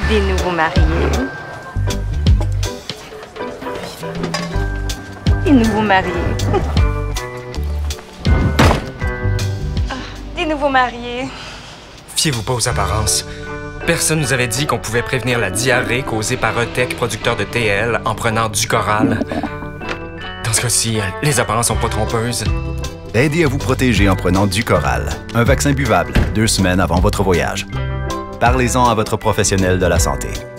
Des nouveaux mariés. Des nouveaux mariés. Des nouveaux mariés. Fiez-vous pas aux apparences. Personne nous avait dit qu'on pouvait prévenir la diarrhée causée par Eutech, producteur de TL, en prenant du Coral. Dans ce cas-ci, les apparences sont pas trompeuses. Aidez à vous protéger en prenant du Coral, un vaccin buvable 2 semaines avant votre voyage. Parlez-en à votre professionnel de la santé.